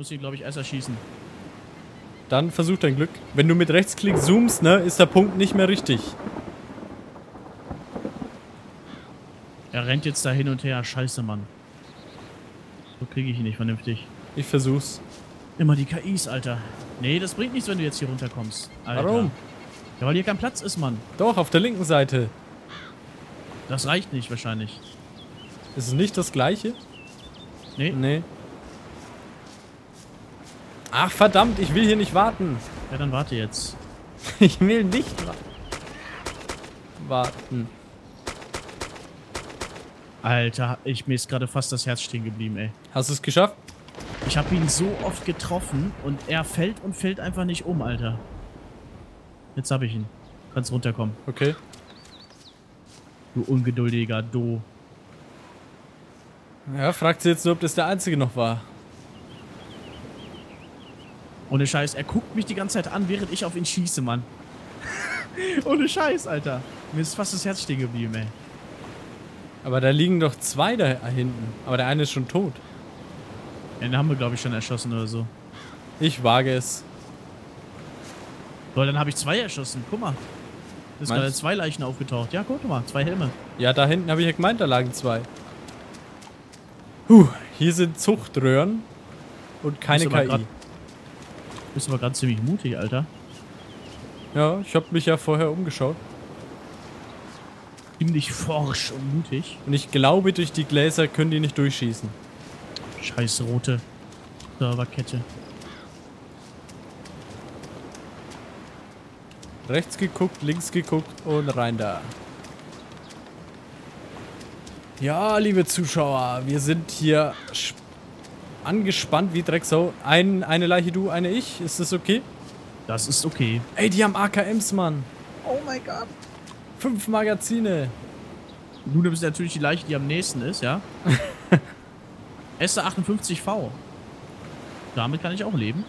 muss ihn, glaube ich, erst erschießen. Dann versuch dein Glück. Wenn du mit Rechtsklick zoomst, ne, ist der Punkt nicht mehr richtig. Er rennt jetzt da hin und her. Scheiße, Mann. So kriege ich ihn nicht vernünftig. Ich versuch's. Immer die KIs, Alter. Nee, das bringt nichts, wenn du jetzt hier runterkommst. Alter. Warum? Ja, weil hier kein Platz ist, Mann. Doch, auf der linken Seite. Das reicht nicht, wahrscheinlich. Ist es nicht das gleiche? Nee? Nee. Ach, verdammt, ich will hier nicht warten. Ja, dann warte jetzt. Ich will nicht warten. Alter, mir ist gerade fast das Herz stehen geblieben, ey. Hast du es geschafft? Ich habe ihn so oft getroffen und er fällt und fällt einfach nicht um, Alter. Jetzt habe ich ihn. Kannst runterkommen. Okay. Du ungeduldiger Do. Ja, fragt sie jetzt nur, ob das der einzige noch war. Ohne Scheiß, er guckt mich die ganze Zeit an, während ich auf ihn schieße, Mann. Ohne Scheiß, Alter. Mir ist fast das Herz stehen geblieben, ey. Aber da liegen doch zwei da hinten. Aber der eine ist schon tot. Ja, den haben wir, glaube ich, schon erschossen oder so. Ich wage es. So, dann habe ich 2 erschossen. Guck mal. Es ist gerade 2 Leichen aufgetaucht. Ja, guck mal. 2 Helme. Ja, da hinten habe ich ja gemeint, da lagen 2. Hier sind Zuchtröhren und keine KI. Bist aber gerade ziemlich mutig, Alter. Ja, ich habe mich ja vorher umgeschaut. Ziemlich forsch und mutig. Und ich glaube, durch die Gläser können die nicht durchschießen. Scheiß rote Serverkette. Rechts geguckt, links geguckt und rein da. Ja, liebe Zuschauer, wir sind hier angespannt wie Drecksau. Eine Leiche du, eine ich. Ist das okay? Das ist okay. Ey, die haben AKMs, Mann. Oh mein Gott. 5 Magazine. Du nimmst natürlich die Leiche, die am nächsten ist, ja? SR58V. Damit kann ich auch leben.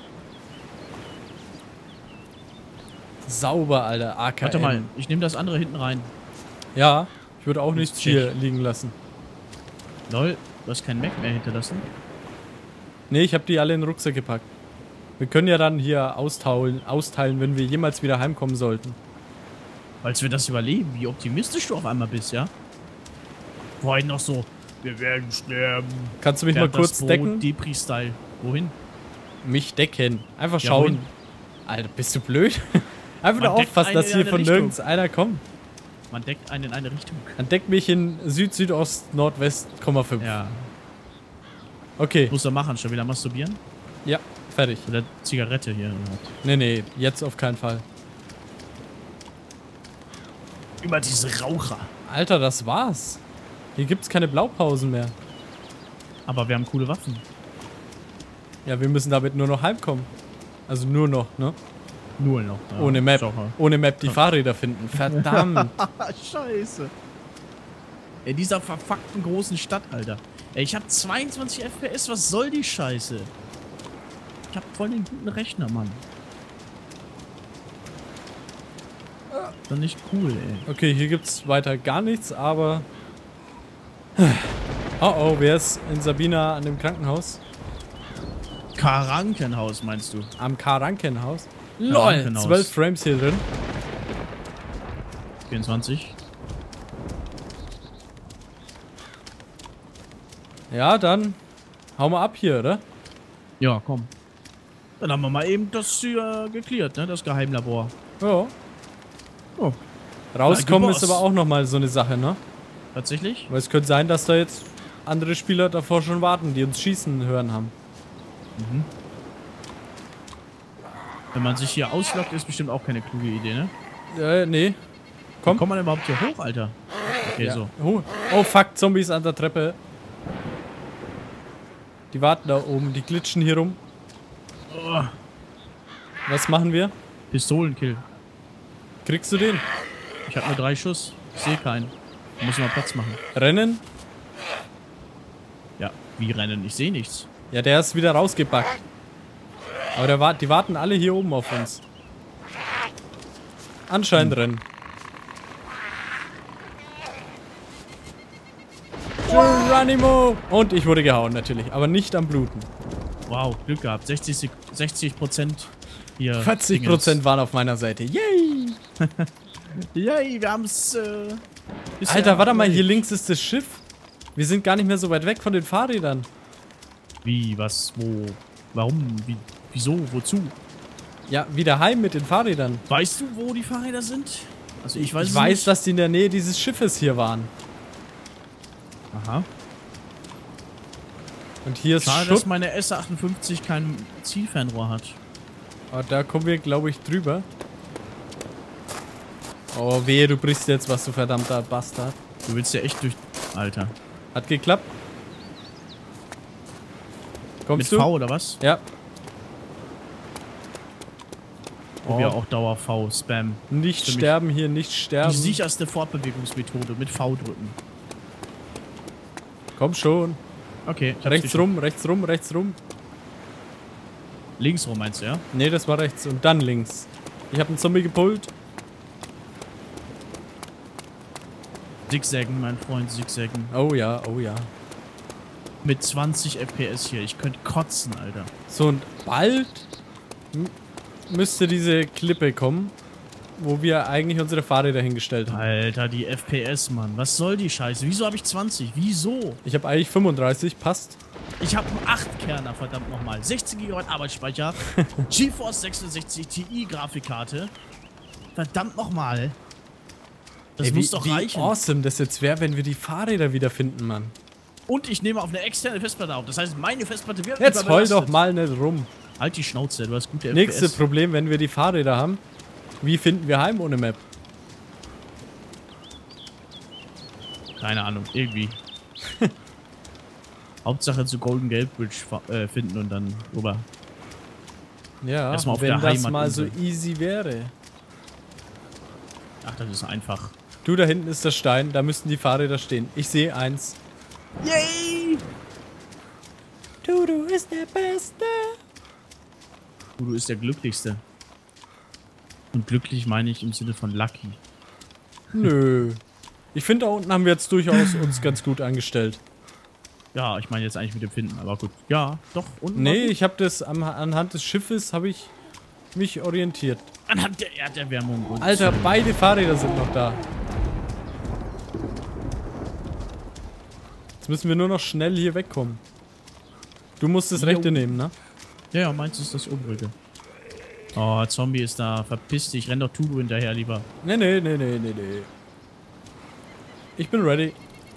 Sauber, Alter. AKM. Warte mal, ich nehme das andere hinten rein. Ja, ich würde auch nichts hier liegen lassen. Lol, du hast keinen Mac mehr hinterlassen? Nee, ich habe die alle in den Rucksack gepackt. Wir können ja dann hier austeilen, wenn wir jemals wieder heimkommen sollten. Falls wir das überleben, wie optimistisch du auf einmal bist, ja? Vorhin noch so, wir werden sterben. Kannst du mich mal kurz decken? Depri-Style. Wohin? Mich decken. Einfach schauen. Ja, Alter, bist du blöd? Einfach nur aufpassen, dass hier von nirgends einer kommt. Man deckt einen in eine Richtung. Dann deckt mich in Süd, Südost, Nordwest, 5. Ja. Okay. Muss er machen, schon wieder masturbieren? Ja, fertig. Oder Zigarette hier. Nee, jetzt auf keinen Fall. Immer diese Raucher. Alter, das war's. Hier gibt's keine Blaupausen mehr. Aber wir haben coole Waffen. Ja, wir müssen damit nur noch heimkommen. Also nur noch, ne? Nur noch. Ja. Ohne Map. Ohne Map die Fahrräder finden. Verdammt. Scheiße. In dieser verfuckten großen Stadt, Alter. Ey, ich hab 22 FPS. Was soll die Scheiße? Ich hab voll den guten Rechner, Mann. Ist doch nicht cool, ey. Okay, hier gibt's weiter gar nichts, aber... Oh, wer ist in Sabina an dem Krankenhaus? Karankenhaus, meinst du? Am Karankenhaus? LOL, 12 Frames hier drin. 24. Ja, dann hauen wir ab hier, oder? Ja, komm. Dann haben wir mal eben das hier geklärt, ne? Das Geheimlabor. Ja. Oh. Rauskommen ist aber auch nochmal so eine Sache, ne? Tatsächlich? Weil es könnte sein, dass da jetzt andere Spieler davor schon warten, die uns schießen hören haben. Mhm. Wenn man sich hier auslockt, ist bestimmt auch keine kluge Idee, ne? Nee. Komm. Wie kommt man überhaupt hier hoch, Alter? Okay, ja. so. Oh, fuck, Zombies an der Treppe. Die warten da oben, die glitschen hier rum. Oh. Was machen wir? Pistolenkill. Kriegst du den? Ich hab nur 3 Schuss. Ich sehe keinen. Da muss ich mal Platz machen. Rennen? Ja, wie rennen? Ich sehe nichts. Ja, der ist wieder rausgebackt. Aber die warten alle hier oben auf uns. Anscheinend rennen. Geronimo! Und ich wurde gehauen natürlich, aber nicht am Bluten. Wow, Glück gehabt. 60% hier. 40% waren auf meiner Seite. Yay! Yay, wir haben's. Alter, warte mal, hier links ist das Schiff. Wir sind gar nicht mehr so weit weg von den Fahrrädern. Wie, was, wo, warum, wie, wieso, wozu? Ja, wieder heim mit den Fahrrädern. Weißt du, wo die Fahrräder sind? Also ich weiß Ich es weiß, nicht. dass die in der Nähe dieses Schiffes hier waren. Aha. Und hier ist Schade, Schutt. dass meine S58 kein Zielfernrohr hat. Oh, da kommen wir, glaube ich, drüber. Oh, wehe, du brichst jetzt was, du verdammter Bastard. Du willst ja echt durch... Alter. Hat geklappt. Mit Kommst du? V oder was? Ja. Probier auch Dauer V, Spam. Nicht Für mich sterben hier, nicht sterben. Die sicherste Fortbewegungsmethode mit V drücken. Komm schon. Okay. ich hab's Rechts geschafft. rum, rechts rum, rechts rum. Links rum meinst du, ja? Nee, das war rechts und dann links. Ich habe einen Zombie gepullt. Zigzaggen, mein Freund, Zigzaggen. Oh ja, oh ja. Mit 20 FPS hier. Ich könnte kotzen, Alter. So, und bald müsste diese Klippe kommen, wo wir eigentlich unsere Fahrräder hingestellt haben. Alter, die FPS, Mann. Was soll die Scheiße? Wieso habe ich 20? Wieso? Ich habe eigentlich 35, passt. Ich habe einen 8-Kerner, verdammt nochmal. 16 GB Arbeitsspeicher. GeForce 66 Ti Grafikkarte. Verdammt nochmal. Das Ey, muss doch reichen. Wie awesome das jetzt wäre, wenn wir die Fahrräder wiederfinden, Mann. Und ich nehme auf eine externe Festplatte auf. Das heißt, meine Festplatte wird Jetzt heul überbelastet. doch mal nicht rum. Halt die Schnauze, du hast gute Nächstes FPS. Problem, wenn wir die Fahrräder haben. Wie finden wir heim ohne Map? Keine Ahnung, irgendwie. Hauptsache zu Golden Gate Bridge finden und dann rüber. Ja, Erstmal auf wenn der das mal so Heimatinsel. easy wäre. Ach, das ist einfach. Du, da hinten ist der Stein, da müssten die Fahrräder stehen. Ich sehe eins. Yay! Dudu ist der Beste. Udo ist der Glücklichste. Und glücklich meine ich im Sinne von lucky. Nö. Ich finde, da unten haben wir jetzt durchaus uns ganz gut angestellt. Ja, ich meine jetzt eigentlich mit dem Finden, aber gut. Ja, doch. Unten war Nee, gut. ich habe das anhand des Schiffes habe ich mich orientiert. Anhand der Erderwärmung. Und Alter, beide Fahrräder sind noch da. Jetzt müssen wir nur noch schnell hier wegkommen. Du musst das Rechte nehmen, ne? Ja, meins ist das Unruhige. Oh, Zombie ist da. Verpiss dich. Renn doch Tudo hinterher lieber. Nee. Ich bin ready.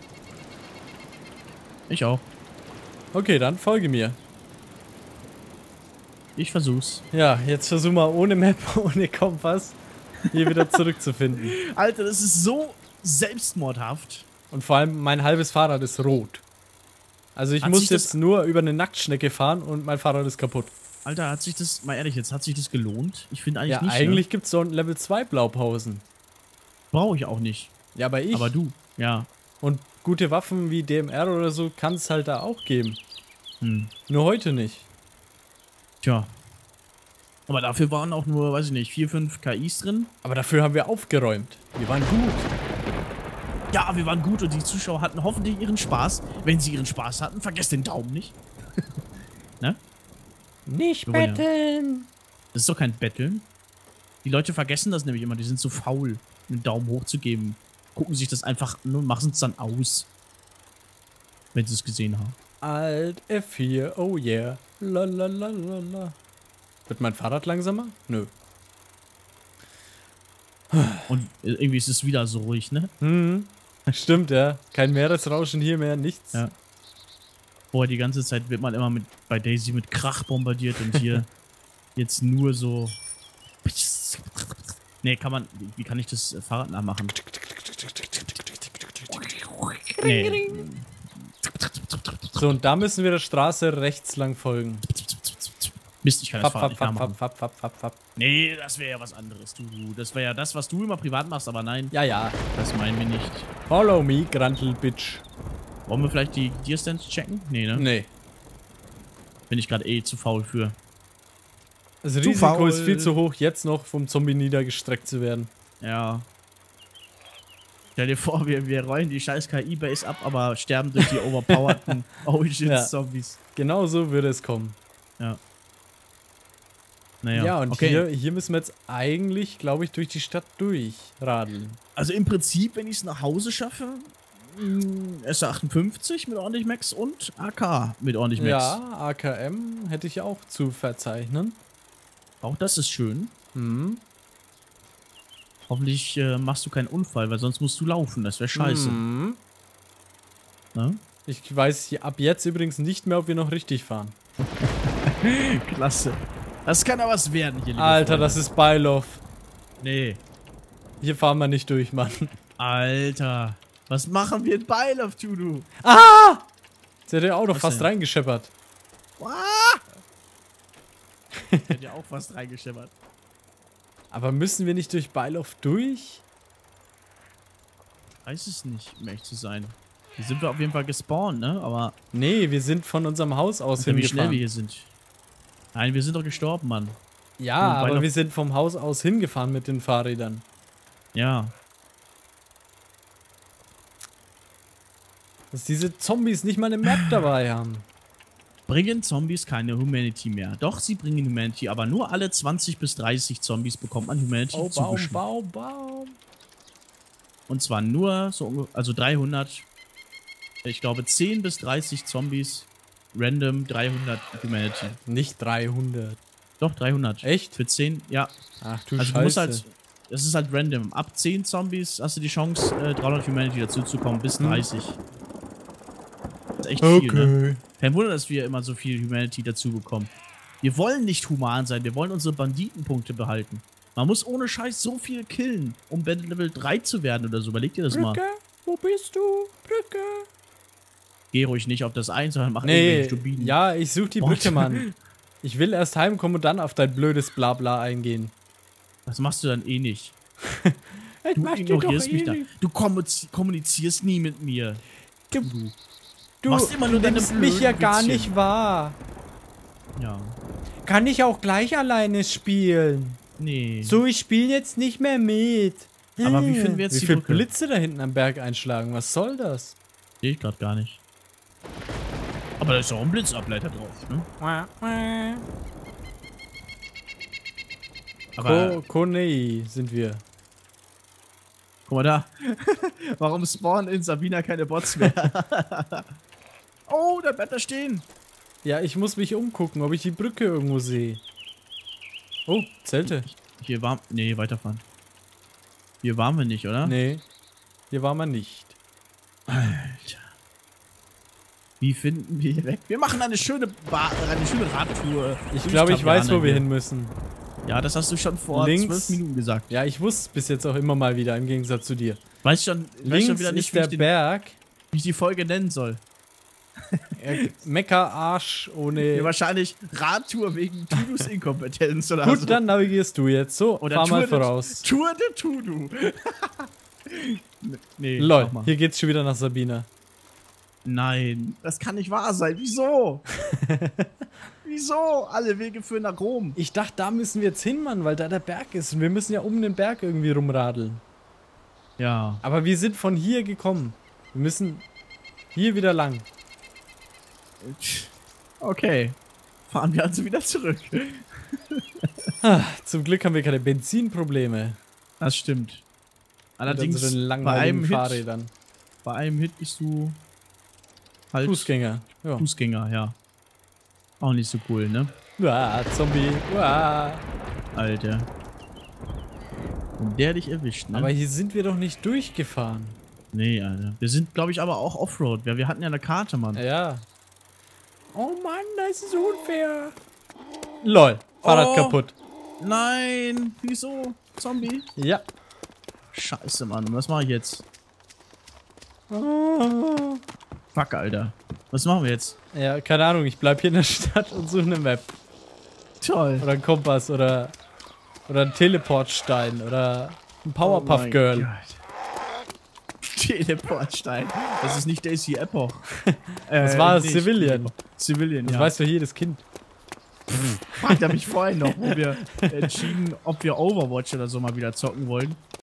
Ich auch. Okay, dann folge mir. Ich versuch's. Ja, jetzt versuch mal ohne Map, ohne Kompass hier wieder zurückzufinden. Alter, das ist so selbstmordhaft. Und vor allem mein halbes Fahrrad ist rot. Also ich Hat muss sich das- jetzt nur über eine Nacktschnecke fahren und mein Fahrrad ist kaputt. Alter, hat sich das, mal ehrlich jetzt, hat sich das gelohnt? Ich finde eigentlich Ja, nicht. eigentlich gibt's so ein Level 2 Blaupausen. Brauche ich auch nicht. Ja, aber ich. Aber du, ja. Und gute Waffen wie DMR oder so kann es halt da auch geben. Hm. Nur heute nicht. Tja. Aber dafür waren auch nur, weiß ich nicht, 4, 5 KIs drin. Aber dafür haben wir aufgeräumt. Wir waren gut. Ja, wir waren gut und die Zuschauer hatten hoffentlich ihren Spaß. Wenn sie ihren Spaß hatten, vergesst den Daumen nicht. Ne? Nicht Wir wollen ja- betteln. Das ist doch kein Betteln. Die Leute vergessen das nämlich immer. Die sind so faul, einen Daumen hoch zu geben. Gucken sich das einfach an und machen es dann aus. Wenn sie es gesehen haben. Alt F4, oh yeah. Lalalala. Wird mein Fahrrad langsamer? Nö. Und irgendwie ist es wieder so ruhig, ne? Hm. Stimmt, ja. Kein Meeresrauschen hier mehr, nichts. Ja. Vorher die ganze Zeit wird man immer bei Daisy mit Krach bombardiert und hier jetzt nur so. Nee, wie kann ich das Fahrrad nachmachen? Nee. So, und da müssen wir der Straße rechts lang folgen. Mist, ich kann das Fap, Fahrrad fap, nicht fap, nachmachen. fap, fap, fap, fap. Nee, das wäre ja was anderes, du. Das wäre ja das, was du immer privat machst, aber nein, Ja, ja. das meinen wir nicht. Follow me, Grantel, Bitch. Wollen wir vielleicht die Deer Stands checken? Nee, ne? Nee. Bin ich gerade zu faul für. Das Zu Risiko faul. ist viel zu hoch, jetzt noch vom Zombie niedergestreckt zu werden. Ja. Stell dir vor, wir rollen die scheiß KI-Base ab, aber sterben durch die overpowerten Ja. Zombies. Genau so würde es kommen. Ja. Naja, Ja, und okay. hier müssen wir jetzt eigentlich, glaube ich, durch die Stadt durchradeln. Also im Prinzip, wenn ich es nach Hause schaffe, S58 mit ordentlich Max und AK mit ordentlich Max. Ja, AKM hätte ich auch zu verzeichnen. Auch das ist schön. Mhm. Hoffentlich machst du keinen Unfall, weil sonst musst du laufen. Das wäre scheiße. Mhm. Ne? Ich weiß ab jetzt übrigens nicht mehr, ob wir noch richtig fahren. Klasse. Das kann aber was werden hier, liebe Alter, Freunde. das ist Beilauf. Nee. Hier fahren wir nicht durch, Mann. Alter. Was machen wir in Beilauf, Tudu? Ah! Jetzt hätte er auch noch Was fast denn? reingescheppert. Hätte ja auch fast reingescheppert. Aber müssen wir nicht durch Beilauf durch? Weiß es nicht, um ehrlich zu sein. Hier sind wir auf jeden Fall gespawnt, ne? Aber Nee, wir sind von unserem Haus aus wie schnell hingefahren. wir hier sind. Nein, wir sind doch gestorben, Mann. Ja, Und aber Beilauf- wir sind vom Haus aus hingefahren mit den Fahrrädern. Ja. Dass diese Zombies nicht mal eine Map dabei haben. Bringen Zombies keine Humanity mehr. Doch, sie bringen Humanity, aber nur alle 20 bis 30 Zombies bekommt man Humanity Oh, Baum, zugeschnitten. Baum. Und zwar nur so, also 300, ich glaube 10 bis 30 Zombies, random 300 Humanity. Nicht 300. Doch, 300. Echt? Für 10, ja. Ach du Also Scheiße. du musst halt, das ist halt random. Ab 10 Zombies hast du die Chance, 300 Humanity dazu zu kommen, bis 30. Das ist echt viel, ne? Kein Wunder, dass wir immer so viel Humanity dazu bekommen. Wir wollen nicht human sein, wir wollen unsere Banditenpunkte behalten. Man muss ohne Scheiß so viel killen, um Battle Level 3 zu werden oder so. Überleg dir das mal. Brücke, wo bist du? Brücke. Geh ruhig nicht auf das ein, sondern mach Nee, irgendwelche Stupiden. ja, ich such die What? Brücke, Mann. Ich will erst heimkommen und dann auf dein blödes Blabla eingehen. Das machst du dann eh nicht. Ich Du mach die ignorierst doch mich eh da. nicht. Du kommunizierst nie mit mir. Du machst immer nur deine nimmst mich ja blöden gar Witzchen. nicht wahr. Ja. Kann ich auch gleich alleine spielen? Nee. So, ich spiele jetzt nicht mehr mit. Aber wie finden wir jetzt Wie die viele Brücke? Blitze da hinten am Berg einschlagen? Was soll das? Sehe ich gerade gar nicht. Aber da ist auch ein Blitzableiter drauf, ne? Aber Konei sind wir. guck mal da. Warum spawnen in Sabina keine Bots mehr? Oh, da bleibt da stehen. Ja, ich muss mich umgucken, ob ich die Brücke irgendwo sehe. Oh, Zelte. Hier war... Nee, weiterfahren. Hier waren wir nicht, oder? Nee, hier war man nicht. Alter. Wie finden wir hier weg? Wir machen eine schöne Radtour. Ich glaube, ich weiß, wo wir hin müssen. Ja, das hast du schon vor Links. 12 Minuten gesagt. Ja, ich wusste bis jetzt auch immer mal wieder, im Gegensatz zu dir. Weiß schon Links wieder nicht, ist der Berg. wie ich die Folge nennen soll. Mecker-Arsch ohne... Ja, wahrscheinlich Radtour wegen Tudus Inkompetenz oder Gut, so. dann navigierst du jetzt. So, Oder fahr mal Tour de- voraus. Tour de Tudu. Nee, Lol, mach mal. hier geht's schon wieder nach Sabina. Nein, das kann nicht wahr sein. Wieso? Wieso? Alle Wege führen nach Rom. Ich dachte, da müssen wir jetzt hin, Mann, weil da der Berg ist. Und wir müssen ja um den Berg irgendwie rumradeln. Ja. Aber wir sind von hier gekommen. Wir müssen hier wieder lang. Okay. Fahren wir also wieder zurück. Zum Glück haben wir keine Benzinprobleme. Das stimmt. Mit Allerdings unseren bei langweiligen einem, Fahrrädern. bei einem Hit bist du halt Fußgänger. Ja. Fußgänger, ja. Auch nicht so cool, ne? Uah, Zombie. Uah. Alter. Und der dich erwischt, ne? Aber hier sind wir doch nicht durchgefahren. Nee, Alter. Wir sind, glaube ich, aber auch Offroad. Wir hatten ja eine Karte, Mann. Ja. Oh Mann, das ist unfair. Lol. Fahrrad Oh. kaputt. Nein! Wieso? Zombie? Ja. Scheiße, Mann. Was mache ich jetzt? Oh. Fuck, Alter. Was machen wir jetzt? Ja, keine Ahnung. Ich bleib hier in der Stadt und suche eine Map. Toll. Oder einen Kompass oder einen Teleportstein oder ein Powerpuff mein Girl. Gott. Teleportstein. Das ist nicht Daisy Epoch. Das war nicht Civilian. Civilian, Das ja. weiß doch jedes Kind. Fragt er mich vorhin noch, wo wir entschieden, ob wir Overwatch oder so mal wieder zocken wollen.